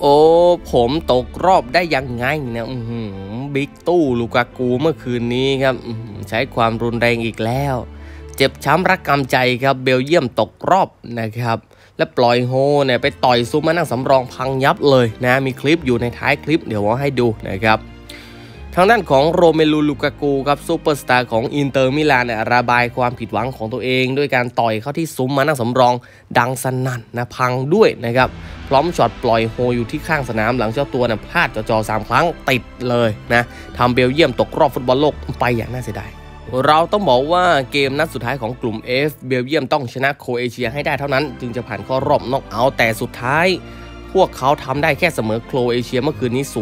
โอ้ผมตกรอบได้ยังไงเนี่ยบิ๊กตู้ลูกากูเมื่อคืนนี้ครับใช้ความรุนแรงอีกแล้วเจ็บช้ำรักกำใจครับเบลเยียมตกรอบนะครับและปล่อยโฮเนี่ยไปต่อยซุมมานั่งสำรองพังยับเลยนะมีคลิปอยู่ในท้ายคลิปเดี๋ยวว่าให้ดูนะครับทางด้านของโรเมลูลูกากูครับซูเปอร์สตาร์ของอินเตอร์มิลานเนี่ยระบายความผิดหวังของตัวเองด้วยการต่อยเข้าที่ซุ้มมานั่งสำรองดังสนั่นนะพังด้วยนะครับพร้อมช็อตปล่อยโฮอยู่ที่ข้างสนามหลังเจ้าตัวเนี่ยพลาดจ่อ3 ครั้งติดเลยนะทำเบลเยียมตกรอบฟุตบอลโลกไปอย่างน่าเสียดายเราต้องบอกว่าเกมนัดสุดท้ายของกลุ่ม F เบลเยียมต้องชนะโครเอเชียให้ได้เท่านั้นจึงจะผ่านเข้ารอบน็อกเอาท์แต่สุดท้ายพวกเขาทำได้แค่เสมอโครเอเชียเมื่อคืนนี้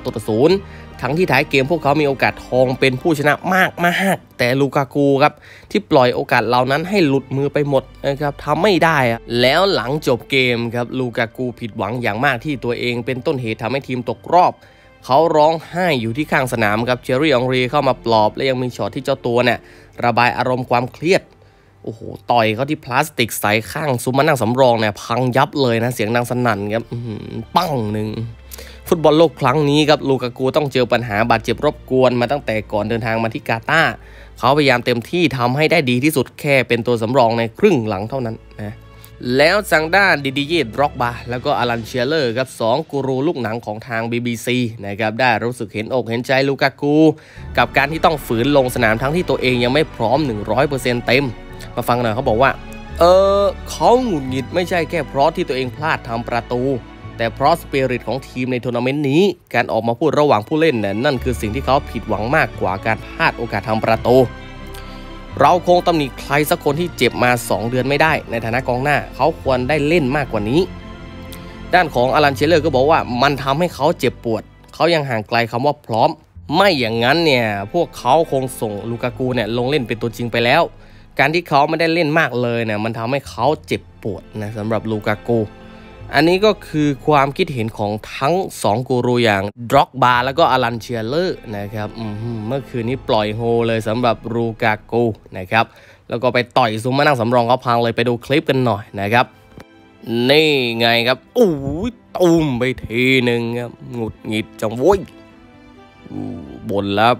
0-0ทั้งที่ท้ายเกมพวกเขามีโอกาสทองเป็นผู้ชนะมากแต่ลูกากูครับที่ปล่อยโอกาสเหล่านั้นให้หลุดมือไปหมดนะครับทำไม่ได้แล้วหลังจบเกมครับลูกากูผิดหวังอย่างมากที่ตัวเองเป็นต้นเหตุทำให้ทีมตกรอบเขาร้องไห้อยู่ที่ข้างสนามครับเชอรี่องรีเข้ามาปลอบและยังมีช็อตที่เจ้าตัวเนี่ยระบายอารมณ์ความเครียดโอ้โหต่อยเขาที่พลาสติกใสข้างซุ้มมานั่งสำรองเนี่ยพังยับเลยนะเสียงดังสนั่นครับปั้งหนึ่งฟุตบอลโลกครั้งนี้ครับลูกากูต้องเจอปัญหาบาดเจ็บรบกวนมาตั้งแต่ก่อนเดินทางมาที่กาตาร์เขาพยายามเต็มที่ทำให้ได้ดีที่สุดแค่เป็นตัวสำรองในครึ่งหลังเท่านั้นนะแล้วทางด้านดิดิเย่ดร็อกบาแล้วก็อลันเชียเลอร์ครับ2 กูรูลูกหนังของทาง BBC นะครับได้รู้สึกเห็นอกเห็นใจลูกากูกับการที่ต้องฝืนลงสนามทั้งที่ตัวเองยังไม่พร้อม 100% เต็มมาฟังหน่อยเขาบอกว่าเขาหงุดหงิดไม่ใช่แค่เพราะที่ตัวเองพลาดทำประตูแต่เพราะสปิริตของทีมในทัวร์นาเมนต์นี้การออกมาพูดระหว่างผู้เล่นนั่นคือสิ่งที่เขาผิดหวังมากกว่าการพลาดโอกาสทำประตูเราคงตำหนิใครสักคนที่เจ็บมา2 เดือนไม่ได้ในฐานะกองหน้าเขาควรได้เล่นมากกว่านี้ด้านของอลันเชลเลอร์ก็บอกว่ามันทำให้เขาเจ็บปวดเขายังห่างไกลคำว่าพร้อมไม่อย่างนั้นเนี่ยพวกเขาคงส่งลูกากูเนี่ยลงเล่นเป็นตัวจริงไปแล้วการที่เขาไม่ได้เล่นมากเลยเนี่ยมันทำให้เขาเจ็บปวดนะสำหรับลูกากูอันนี้ก็คือความคิดเห็นของทั้ง2 กูรูอย่างดร็อกบาแล้วก็อลันเชียเลอร์นะครับเมื่อคืนนี้ปล่อยโฮเลยสำหรับลูกากูนะครับแล้วก็ไปต่อยซุมมานั่งสำรองเขาพังเลยไปดูคลิปกันหน่อยนะครับนี่ไงครับตุ้มไปทีหนึ่งครับหงุดหงิดจังโว้ยบ่นแล้ว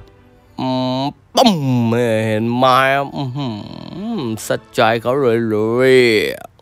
ตุ้มเห็นไหมสะใจเขาเลย